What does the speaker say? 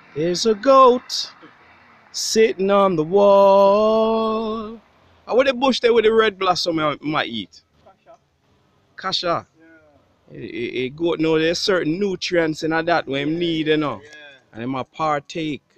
There's a goat sitting on the wall. How would the bush there with the red blossom I might eat? Kasha. A goat know there's certain nutrients in that when him need, you know. And him a partake.